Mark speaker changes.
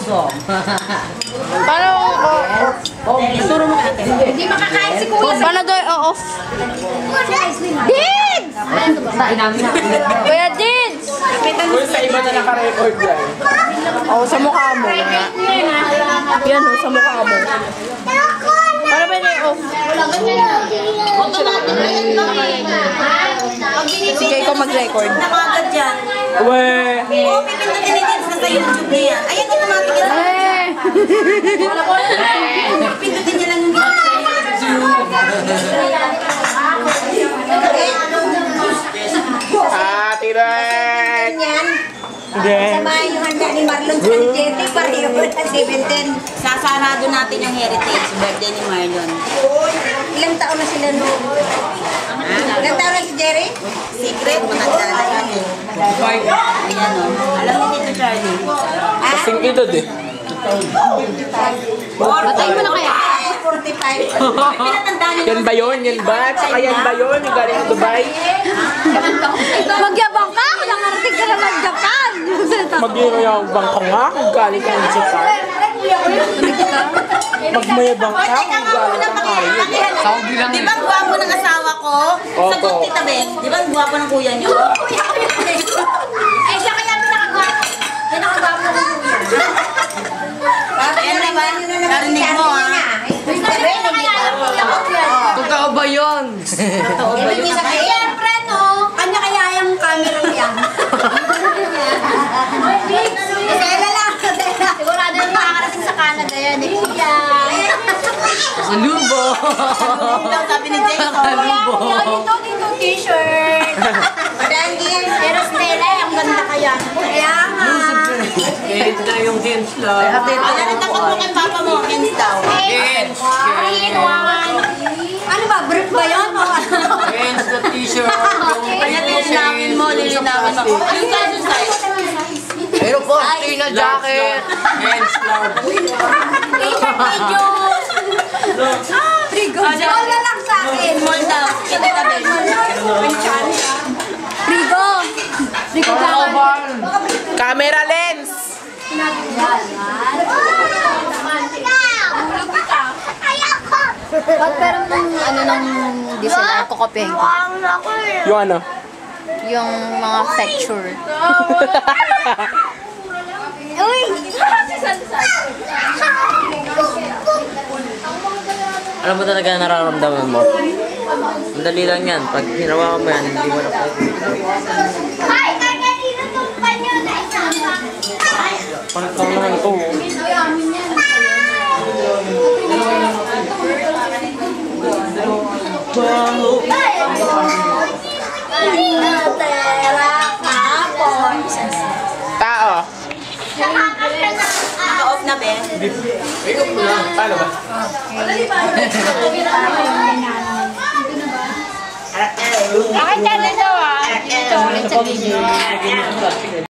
Speaker 1: awesome.
Speaker 2: Paano
Speaker 1: Turo mo kaya.
Speaker 3: Hindi makakain si Kuya.
Speaker 2: Paano doon off? Dids! Kuya Dids!
Speaker 4: Uy, sa iba na naka-record yan.
Speaker 2: Oo, sa mukha mo. Yan o, sa mukha mo. Paano ba na off? Sige, ikaw mag-record.
Speaker 3: Nakagad dyan.
Speaker 4: Uwe!
Speaker 3: Oo, pipindutin ni Dids na sa YouTube niya. Ayan, automatic yan. Pipindutin niya lang yung
Speaker 4: Tirek! Hindi.
Speaker 3: Samahin yung handa ni Marlon sa Jetty, pareho na 17. Sasarado natin yung heritage, birthday ni Marlon. Ilang taon na sila noon? Ilang taon na si Jerry? Secret, matanda na yan eh. Ayan o. Alam mo dito, Charlie?
Speaker 4: Kasing edad eh.
Speaker 3: Batay mo na kaya? 45.
Speaker 4: Yan ba yun? Yan ba? Saka yan ba yun? Yung galing sa Dubai?
Speaker 2: Magyabang ka! Kung nakarating ka na ng Japan!
Speaker 4: Magyayabang ka nga kung galing ka ng Japan. Magmayabang ka kung galing ka kayo.
Speaker 3: Di ba ang gwapo ng asawa ko? Sagot kita, Ben. Di ba ang gwapo ng kuya niyo? Eh, siya kaya pinakagwapo. Yan ang gwapo ng kuya. Ayan naman, narinig mo ha.
Speaker 1: Totoo ba yun?
Speaker 3: Totoo ba yun? Siyempre no, kanya kaya yung camera yan. Kaya lang. Sigurado yung makakarating sa Canada yan. Kuya.
Speaker 1: Sa lubo.
Speaker 3: Sabi ni Jason. Kuya, dito t-shirt. Madangin. Pero Stella, ang ganda kaya. Kaya nga.
Speaker 1: Kahit na yung hands lang.
Speaker 3: Ano takot mo kay papa mo? Hands daw.
Speaker 1: Hands.
Speaker 3: Ano ba? Brief ba yun?
Speaker 1: Hands na t-shirt.
Speaker 3: Kaya lilinawin mo. Yung size.
Speaker 1: Pero po, na jacket. Hands lang.
Speaker 3: T-shirt medyo. Frigo. All na lang sa akin. Small daw. Kita ka ba?
Speaker 2: Frigo! Frigo ka!
Speaker 4: Camera lens!
Speaker 2: Ba't pero nung DSLR ko kopyahin ko?
Speaker 4: Yung ano?
Speaker 2: Yung mga texture. Uy!
Speaker 1: Alam mo talaga nararamdaman mo? Madali lang yan. Pag hinawakan mo yan, hindi mo na pwede.
Speaker 4: Panatang naman ito. Tao.
Speaker 3: Naka-off na, Ben.
Speaker 4: Paano ba?
Speaker 2: Akin ka na daw ah. Ito ulit sa video.